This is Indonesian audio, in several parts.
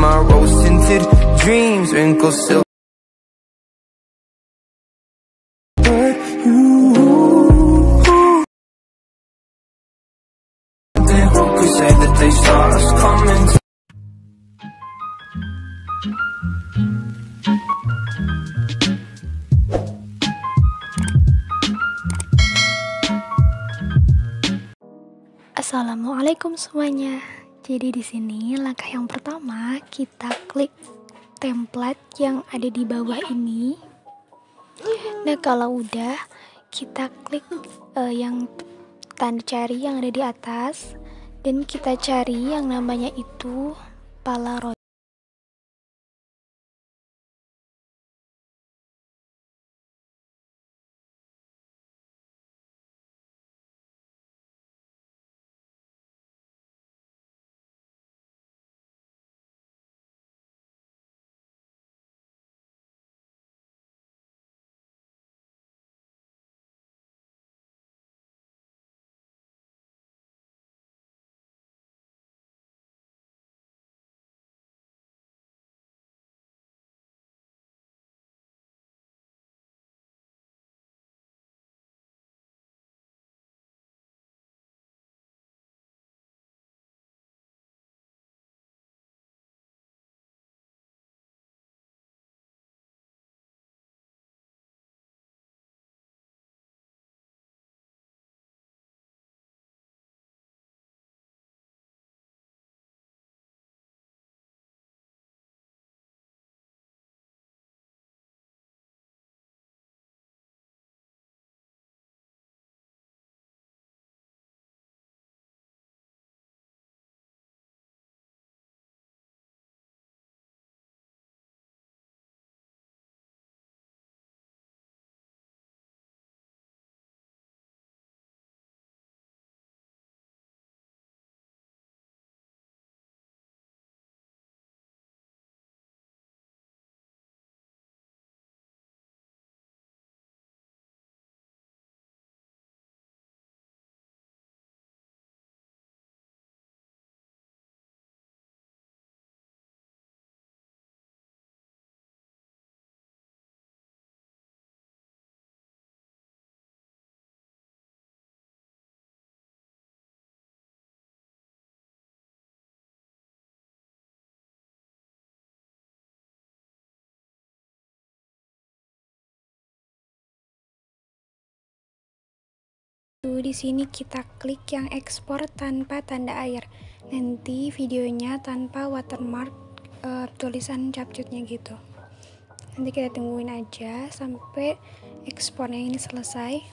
my rose-tinted dreams, wrinkles silver. But you, they hope could say that they saw us coming. Assalamualaikum semuanya. Jadi di sini langkah yang pertama kita klik template yang ada di bawah ini. Nah, kalau udah kita klik yang tanda cari yang ada di atas dan kita cari yang namanya itu Polaroid. Di sini kita klik yang ekspor tanpa tanda air. Nanti videonya tanpa watermark tulisan capcutnya gitu. Nanti kita tungguin aja sampai ekspornya ini selesai.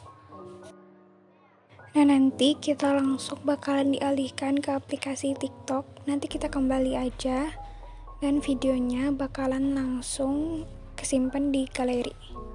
Nah, nanti kita langsung bakalan dialihkan ke aplikasi TikTok. Nanti kita kembali aja dan videonya bakalan langsung kesimpan di galeri.